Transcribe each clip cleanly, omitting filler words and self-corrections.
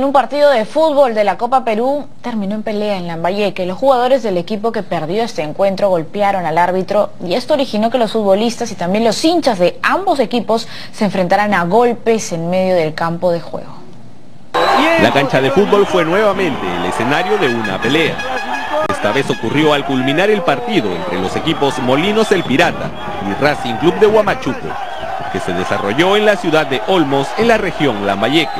en un partido de fútbol de la Copa Perú terminó en pelea en Lambayeque. Los jugadores del equipo que perdió este encuentro golpearon al árbitro y esto originó que los futbolistas y también los hinchas de ambos equipos se enfrentaran a golpes en medio del campo de juego. La cancha de fútbol fue nuevamente el escenario de una pelea. Esta vez ocurrió al culminar el partido entre los equipos Molinos El Pirata y Racing Club de Huamachuco, que se desarrolló en la ciudad de Olmos, en la región Lambayeque.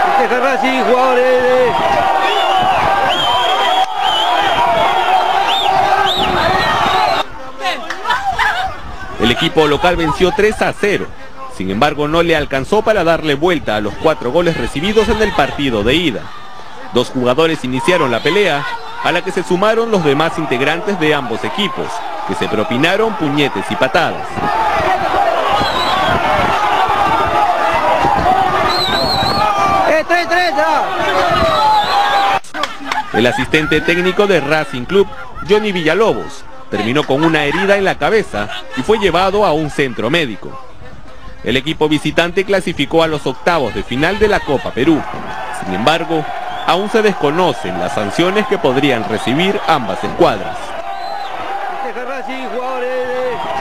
El equipo local venció 3-0, sin embargo no le alcanzó para darle vuelta a los 4 goles recibidos en el partido de ida. 2 jugadores iniciaron la pelea, a la que se sumaron los demás integrantes de ambos equipos, que se propinaron puñetes y patadas. El asistente técnico de Racing Club, Johnny Villalobos, terminó con una herida en la cabeza y fue llevado a un centro médico. El equipo visitante clasificó a los octavos de final de la Copa Perú. Sin embargo, aún se desconocen las sanciones que podrían recibir ambas escuadras.